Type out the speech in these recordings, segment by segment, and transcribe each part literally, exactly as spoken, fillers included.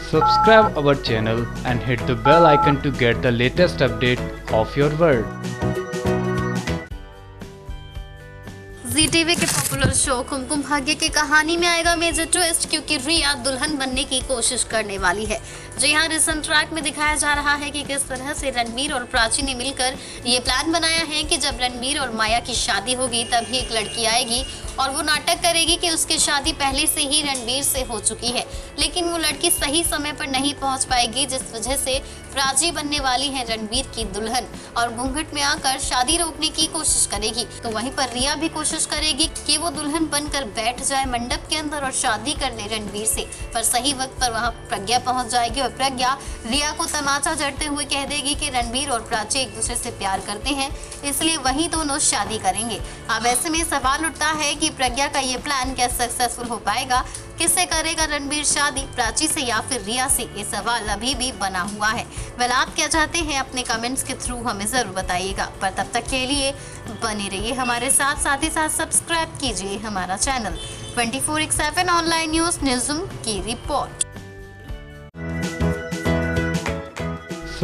Subscribe our channel and hit the bell icon to get the latest update of your world. Zee TV के popular show Kumkum Bhagya की कहानी में आएगा major twist, क्योंकि रिया दुल्हन बनने की कोशिश करने वाली है। जी हाँ, रिसेंट ट्रैक में दिखाया जा रहा है कि किस तरह से रणबीर और प्राची ने मिलकर ये प्लान बनाया है कि जब रणबीर और माया की शादी होगी तभी एक लड़की आएगी और वो नाटक करेगी कि उसकी शादी पहले से ही रणबीर से हो चुकी है, लेकिन वो लड़की सही समय पर नहीं पहुंच पाएगी, जिस वजह से प्राची बनने वाली है रणबीर की दुल्हन और घूंघट में आकर शादी रोकने की कोशिश करेगी। तो वहीं पर रिया भी कोशिश करेगी कि वो दुल्हन बनकर बैठ जाए मंडप के अंदर और शादी कर ले रणबीर से। पर सही वक्त पर वहां प्रज्ञा पहुंच जाएगी और प्रज्ञा रिया को तमाचा जड़ते हुए कह देगी कि रणबीर और प्राची एक दूसरे से प्यार करते हैं, इसलिए वही दोनों शादी करेंगे। अब ऐसे में सवाल उठता है कि प्रज्ञा का ये प्लान क्या सक्सेसफुल हो पाएगा? किससे करेगा रणबीर शादी, प्राची से या फिर रिया से? ये सवाल अभी भी बना हुआ है। वेल, आप क्या चाहते हैं अपने कमेंट्स के थ्रू हमें जरूर बताइएगा। पर तब तक के लिए बने रहिए हमारे साथ, साथ ही साथ सब्सक्राइब कीजिए हमारा channel. Twenty four by seven online news newsroom की रिपोर्ट।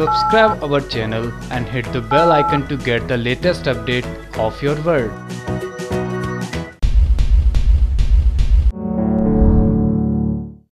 Subscribe our channel and hit the bell icon to get the latest update of your world.